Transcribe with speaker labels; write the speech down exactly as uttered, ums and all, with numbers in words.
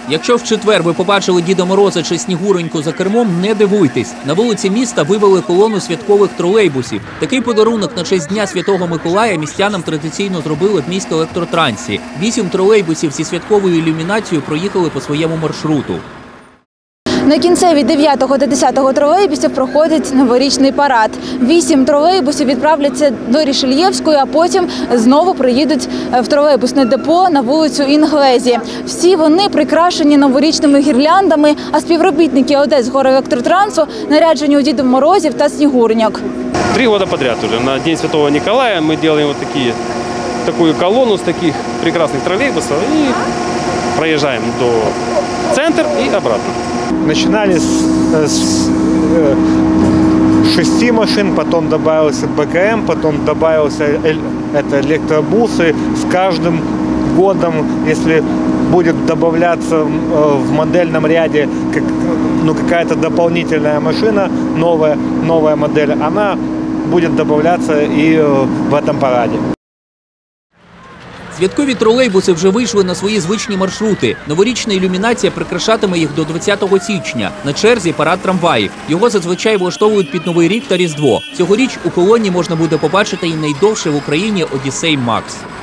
Speaker 1: Якщо в четвер ви побачили Діда Мороза чи Снігуреньку за кермом, не дивуйтесь. На вулиці міста вивели колону святкових тролейбусів. Такий подарунок на честь Дня Святого Миколая містянам традиційно зробили в міськелектротрансі. Вісім тролейбусів зі святковою ілюмінацією проїхали по своєму маршруту.
Speaker 2: На кінцеві дев'ятого та десятого тролейбусів проходить новорічний парад. Вісім тролейбусів відправляться до Рішельєвської, а потім знову приїдуть в тролейбусне депо на вулицю Інглезі. Всі вони прикрашені новорічними гірляндами, а співробітники Одесгорелектротрансу наряджені у Дідів Морозів та Снігуреньок.
Speaker 3: Три года подряд уже на День Святого Николая мы делаем вот такие, такую колонну с таких прекрасных троллейбусов и проезжаем до центра и обратно.
Speaker 4: Начинали с, с э, шести машин, потом добавился БКМ, потом добавился эль, это электробусы. С каждым годом, если будет добавляться э, в модельном ряде как, ну, какая-то дополнительная машина, новая, новая модель, она будет добавляться и э, в этом параде.
Speaker 1: Святкові тролейбуси вже вийшли на свої звичні маршрути. Новорічна ілюмінація прикрашатиме їх до двадцятого січня. На черзі парад трамваїв. Його зазвичай влаштовують під Новий рік та Різдво. Цьогоріч у колоні можна буде побачити і найдовший в Україні «Одіссей Макс».